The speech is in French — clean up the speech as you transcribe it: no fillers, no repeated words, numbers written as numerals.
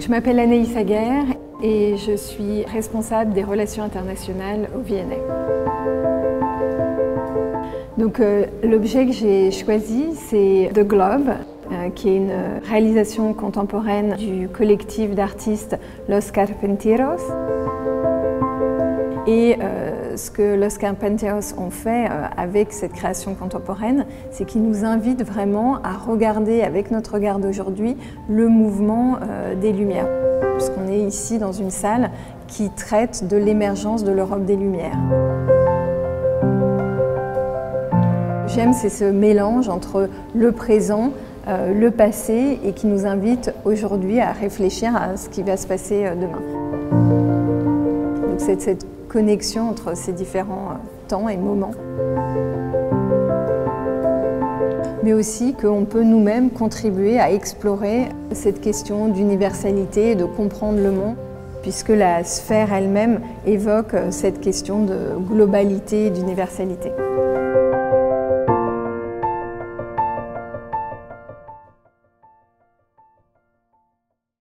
Je m'appelle Anaïs Aguerre et je suis responsable des relations internationales au V&A. Donc l'objet que j'ai choisi, c'est The Globe, qui est une réalisation contemporaine du collectif d'artistes Los Carpinteros. Et ce que Los Carpinteros ont fait avec cette création contemporaine, c'est qu'ils nous invitent vraiment à regarder avec notre regard d'aujourd'hui le mouvement des Lumières. Puisqu'on est ici dans une salle qui traite de l'émergence de l'Europe des Lumières. J'aime, c'est ce mélange entre le présent, le passé et qui nous invite aujourd'hui à réfléchir à ce qui va se passer demain. Donc c'est cette connexion entre ces différents temps et moments. Mais aussi qu'on peut nous-mêmes contribuer à explorer cette question d'universalité et de comprendre le monde, puisque la sphère elle-même évoque cette question de globalité et d'universalité.